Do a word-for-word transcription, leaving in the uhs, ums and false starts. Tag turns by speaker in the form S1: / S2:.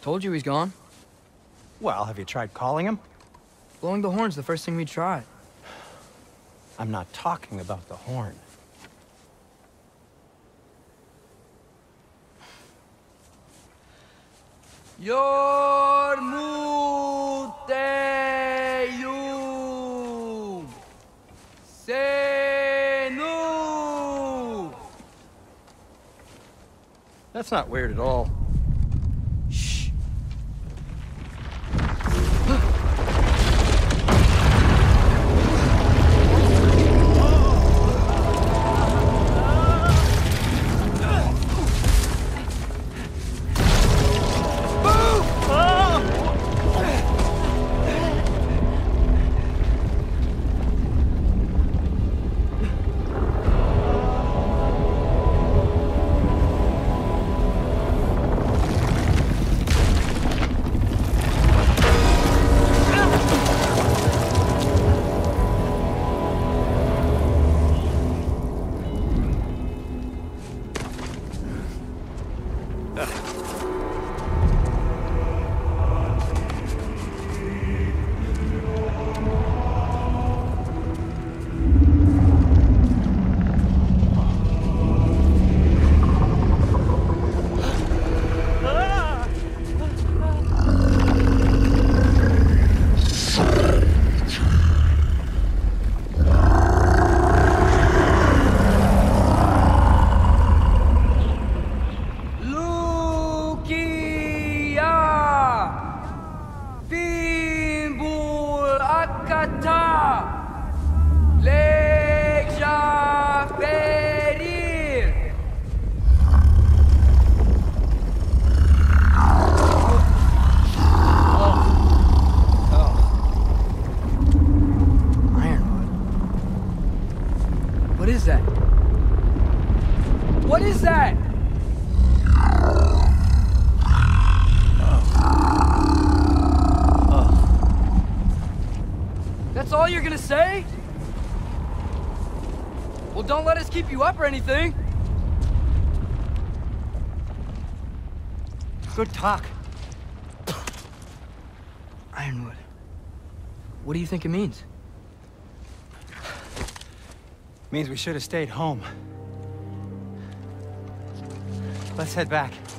S1: Told you he's gone.
S2: Well, have you tried calling him?
S1: Blowing the horn's the first thing we tried.
S2: I'm not talking about the horn.
S1: Yormuteyum Senu.
S2: That's not weird at all.
S1: Shh. What is that? What is that? That's all you're gonna say? Well, don't let us keep you up or anything.
S2: Good talk.
S1: Ironwood. What do you think it means?
S2: Means we should have stayed home. Let's head back.